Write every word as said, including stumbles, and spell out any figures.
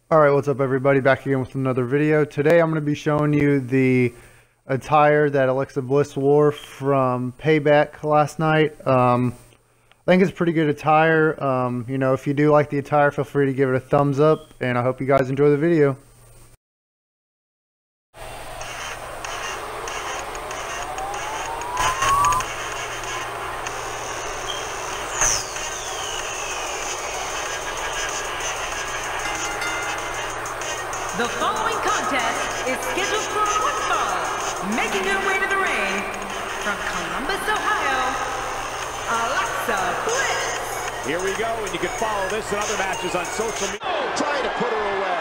Alright, what's up everybody? Back again with another video. Today I'm going to be showing you the attire that Alexa Bliss wore from Payback last night. Um, I think it's pretty good attire. Um, you know, if you do like the attire, feel free to give it a thumbs up, and I hope you guys enjoy the video. The following contest is scheduled for one fall. Making her way to the ring from Columbus, Ohio, Alexa Bliss. Here we go, and you can follow this and other matches on social media. Oh, trying to put her away.